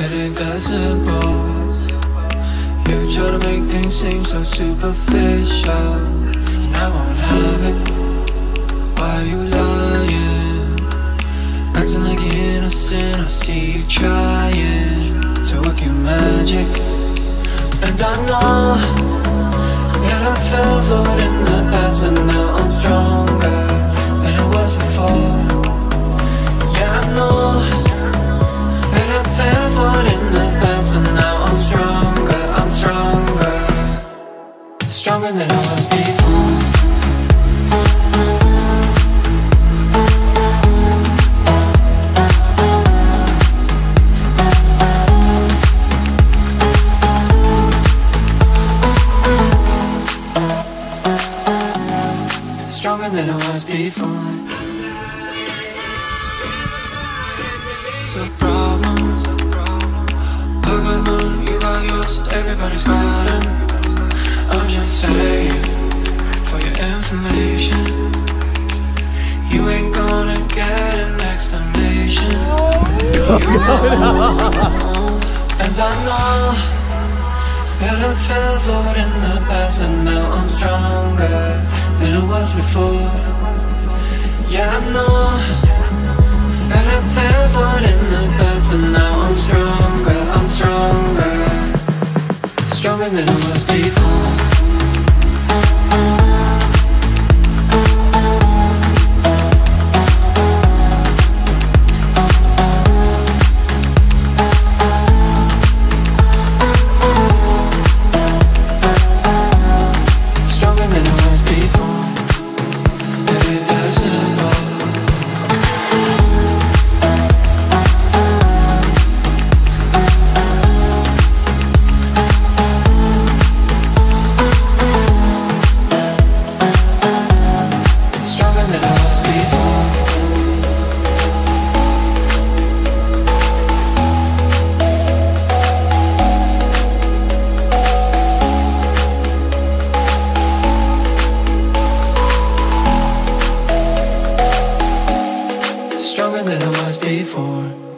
It ain't that simple. You try to make things seem so superficial, and I won't have it. Why are you lying? Acting like you're innocent. I see you trying to work your magic, and I know that I fell for it in the past, but now I'm stronger than I was before. Yeah, I know that I fell for it in the past, but now I'm stronger, stronger than I was before. Stronger than I was before. It's a problem. I got mine, you got yours, everybody's got them. I'm just saying, for your information, you ain't gonna get an explanation. You know, and I know that I fell for it in the past, but now I'm stronger than I was before. Yeah, I know that I fell for it in the past, but now I'm stronger, stronger than I was before. Stronger than I was before.